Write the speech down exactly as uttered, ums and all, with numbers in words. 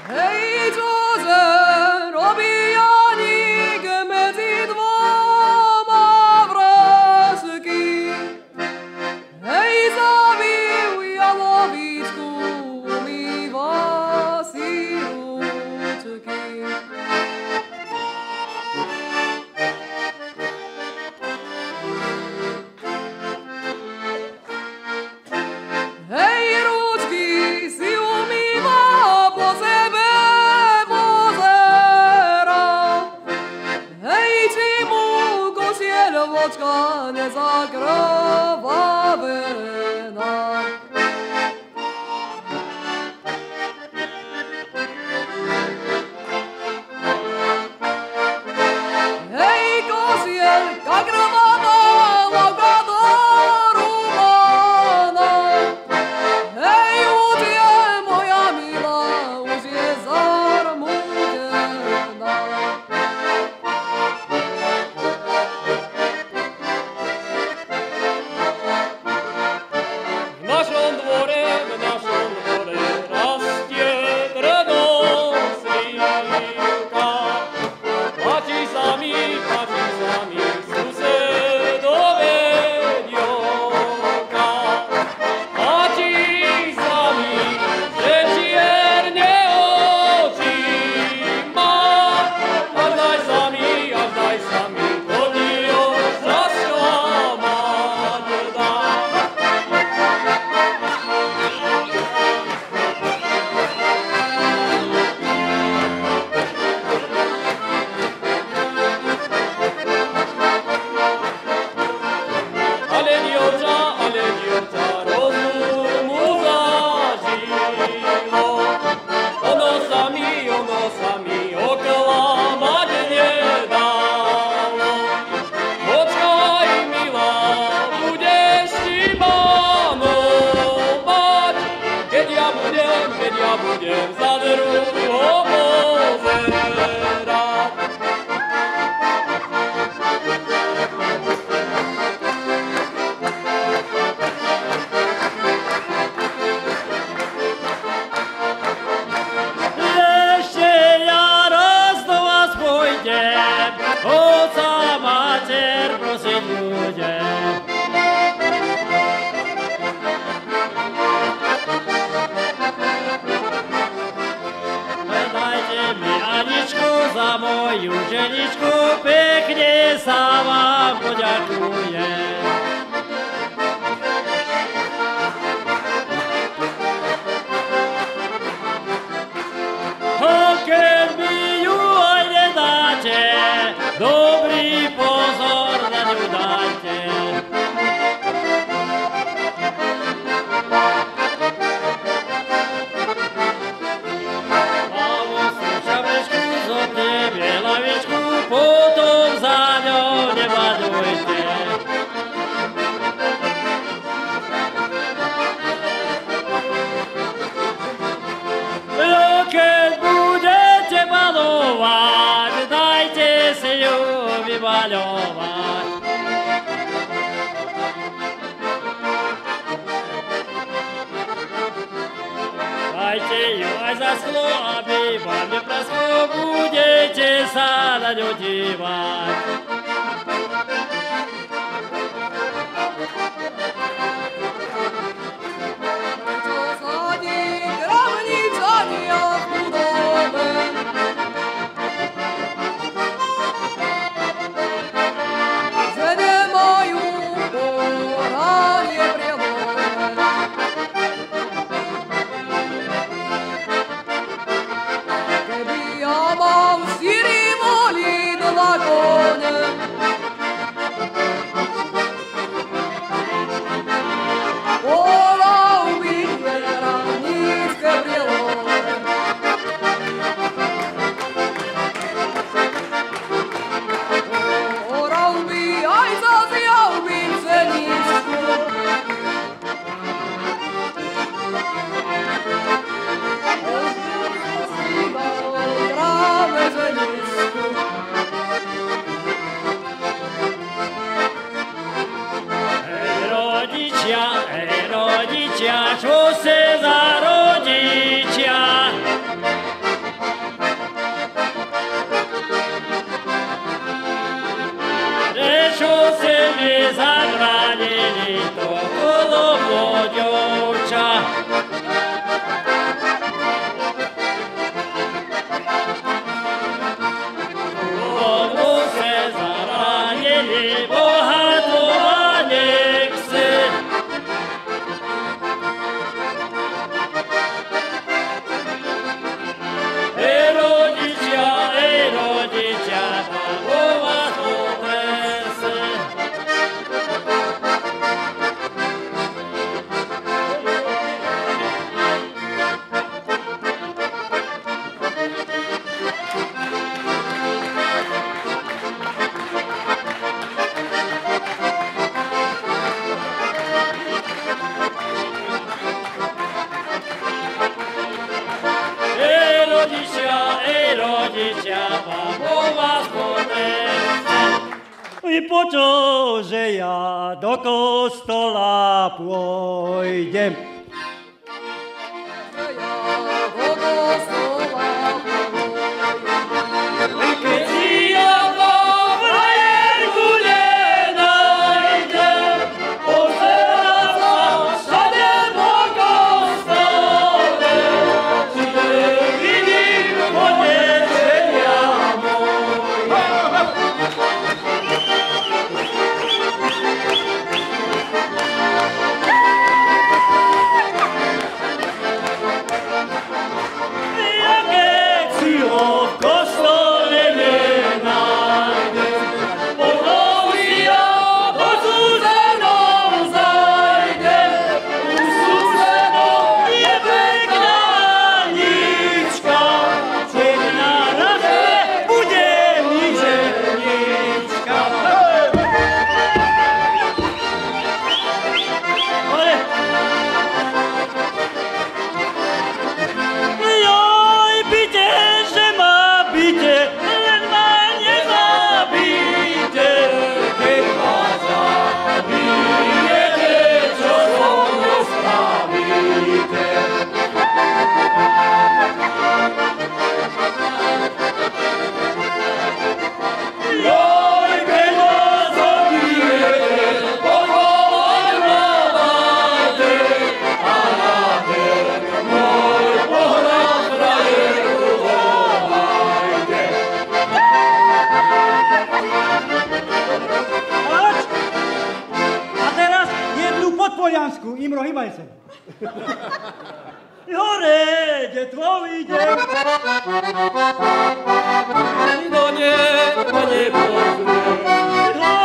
Rodičia, čo se za rodičia, to podobno dievča. Vodu se zaranili, bohato a nechce. Ej rodičia, ej rodičia, babo vás potrese. Ej rodičia, ej rodičia, babo vás potrese. I počul, že ja do kostola pôjdem. Keď si ja vo frajerku nenájdem, pozerám sa všade po kostole, či nevidím potešenia moje. Ja keď si ho v kostole nenájdem, potom si ja po susedom zajdem. U susedov je pekná nička, keď narazí bude mi ženička. Ale joj, byte, že ma byte, len ma nezabíte. Keď ma zabijete, čo so mnou spravíte? Joj, keď ma zabijete, pochovaň ma máte, a na ten môj pohrad frajeru vohajte. Ač! A teraz jednu podpoliansku, Imro, hýbaj sa. Hore, detvo, idem. Do neba nepozriem. Hore,